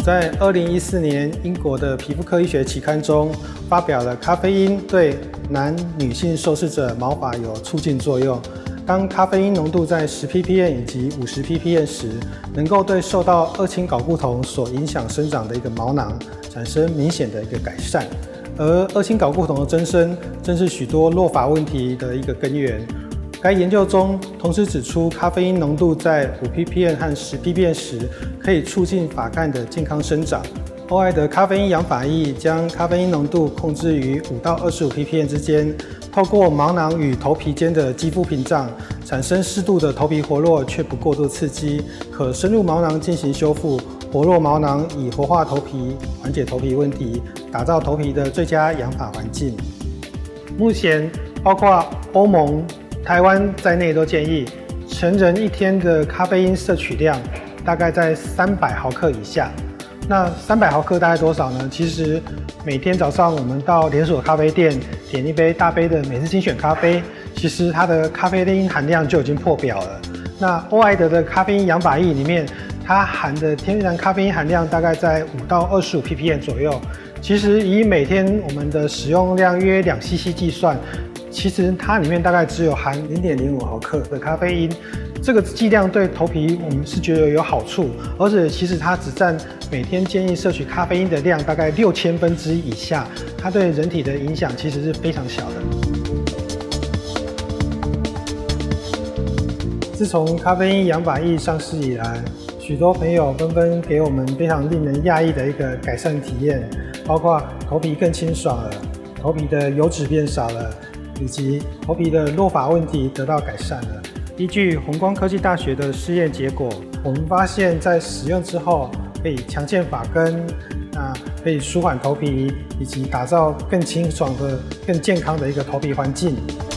在2014年英国的皮肤科医学期刊中发表了咖啡因对男女性受试者毛发有促进作用。当咖啡因浓度在10 ppm 以及50 ppm 时，能够对受到二氢睾固酮所影响生长的一个毛囊产生明显的一个改善。而二氢睾固酮的增生正是许多落发问题的一个根源。该研究中同时指出，咖啡因浓度在5 ppm 和10 ppm 时，可以促进发干的健康生长。欧爱德咖啡因养发液将咖啡因浓度控制于5到25 ppm 之间，透过毛囊与头皮间的肌肤屏障，产生适度的头皮活络，却不过度刺激，可深入毛囊进行修复，活络毛囊以活化头皮，缓解头皮问题，打造头皮的最佳养发环境。目前，包括欧盟、台湾在内都建议，成人一天的咖啡因摄取量大概在300毫克以下。那300毫克大概多少呢？其实每天早上我们到连锁咖啡店点一杯大杯的美式精选咖啡，其实它的咖啡因含量就已经破表了。那欧爱德的咖啡因养发液里面，它含的天然咖啡因含量大概在5到25 ppm 左右。其实以每天我们的使用量约2 cc 计算，其实它里面大概只有含0.05毫克的咖啡因。这个剂量对头皮我们是觉得有好处，而且其实它只占每天建议摄取咖啡因的量大概6000分之一以下，它对人体的影响其实是非常小的。自从咖啡因养发液上市以来，许多朋友纷纷给我们非常令人讶异的一个改善体验，包括头皮更清爽了，头皮的油脂变少了，以及头皮的落发问题得到改善了。依据弘光科技大学的试验结果，我们发现在使用之后可以强健发根，可以舒缓头皮，以及打造更清爽的、更健康的一个头皮环境。